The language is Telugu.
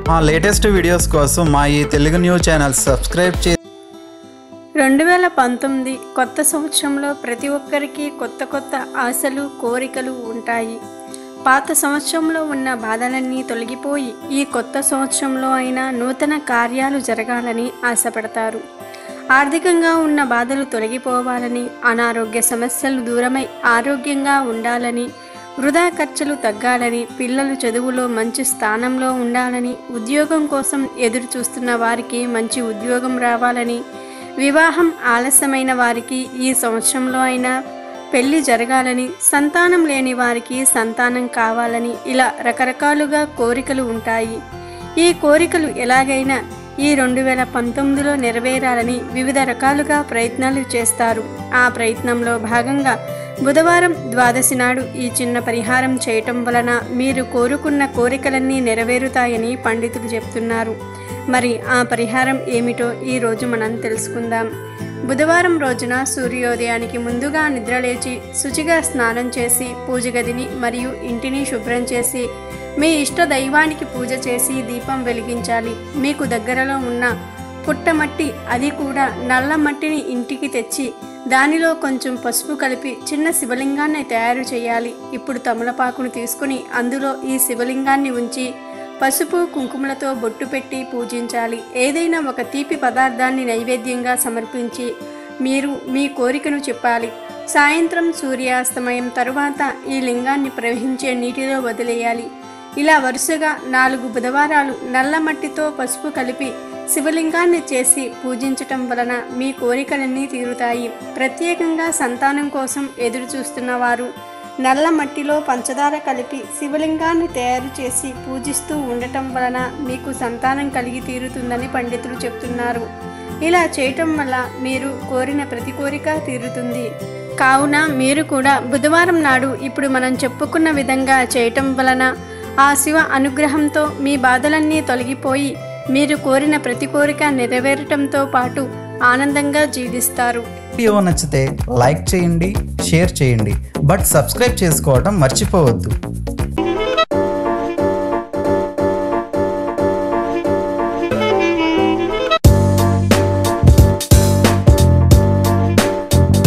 మా లేటెస్ట్ వీడియోస్ కోసం మా ఈ తెలుగు న్యూస్ ఛానల్ సబ్స్క్రైబ్ చేయండి. 2019 కొత్త సంవత్సరంలో ప్రతి ఒక్కరికి కొత్త ఆశలు కోరికలు ఉంటాయి. పాత సంవత్సరంలో ఉన్న బాధలన్నీ తొలగిపోయి ఈ కొత్త సంవత్సరంలో అయినా నూతన కార్యాలు జరగాలని ఆశపడతారు. ఆర్థికంగా ఉన్న బాధలు తొలగిపోవాలని, అనారోగ్య సమస్యలు దూరమై ఆరోగ్యంగా ఉండాలని, వృధా ఖర్చులు తగ్గాలని, పిల్లలు చదువులో మంచి స్థానంలో ఉండాలని, ఉద్యోగం కోసం ఎదురు చూస్తున్న వారికి మంచి ఉద్యోగం రావాలని, వివాహం ఆలస్యమైన వారికి ఈ సంవత్సరంలో అయినా పెళ్లి జరగాలని, సంతానం లేని వారికి సంతానం కావాలని, ఇలా రకరకాలుగా కోరికలు ఉంటాయి. ఈ కోరికలు ఎలాగైనా ఈ 2019లో నెరవేరాలని వివిధ రకాలుగా ప్రయత్నాలు చేస్తారు. ఆ ప్రయత్నంలో భాగంగా బుధవారం ద్వాదశి నాడు ఈ చిన్న పరిహారం చేయటం వలన మీరు కోరుకున్న కోరికలన్నీ నెరవేరుతాయని పండితులు చెప్తున్నారు. మరి ఆ పరిహారం ఏమిటో ఈరోజు మనం తెలుసుకుందాం. బుధవారం రోజున సూర్యోదయానికి ముందుగా నిద్రలేచి శుచిగా స్నానం చేసి పూజ గదిని మరియు ఇంటిని శుభ్రం చేసి మీ ఇష్ట దైవానికి పూజ చేసి దీపం వెలిగించాలి. మీకు దగ్గరలో ఉన్న పుట్టమట్టి, అది కూడా నల్ల మట్టిని ఇంటికి తెచ్చి దానిలో కొంచెం పసుపు కలిపి చిన్న శివలింగాన్ని తయారు చేయాలి. ఇప్పుడు తమలపాకును తీసుకుని అందులో ఈ శివలింగాన్ని ఉంచి పసుపు కుంకుమలతో బొట్టు పెట్టి పూజించాలి. ఏదైనా ఒక తీపి పదార్థాన్ని నైవేద్యంగా సమర్పించి మీరు మీ కోరికను చెప్పాలి. సాయంత్రం సూర్యాస్తమయం తరువాత ఈ లింగాన్ని ప్రవహించే నీటిలో వదిలేయాలి. ఇలా వరుసగా 4 బుధవారాలు నల్ల మట్టితో పసుపు కలిపి శివలింగాన్ని చేసి పూజించటం వలన మీ కోరికలన్నీ తీరుతాయి. ప్రత్యేకంగా సంతానం కోసం ఎదురు చూస్తున్న వారు నల్ల మట్టిలో పంచదార కలిపి శివలింగాన్ని తయారు చేసి పూజిస్తూ ఉండటం వలన మీకు సంతానం కలిగి తీరుతుందని పండితులు చెప్తున్నారు. ఇలా చేయటం వల్ల మీరు కోరిన ప్రతి కోరిక తీరుతుంది. కావున మీరు కూడా బుధవారం నాడు ఇప్పుడు మనం చెప్పుకున్న విధంగా చేయటం వలన ఆ శివ అనుగ్రహంతో మీ బాధలన్నీ తొలగిపోయి మీరు కోరిన ప్రతి కోరిక నెరవేరటంతో పాటు ఆనందంగా జీవిస్తారు. వీడియో నచ్చితే లైక్ చేయండి, షేర్ చేయండి, బట్ సబ్స్క్రైబ్ చేసుకోవడం మర్చిపోవద్దు.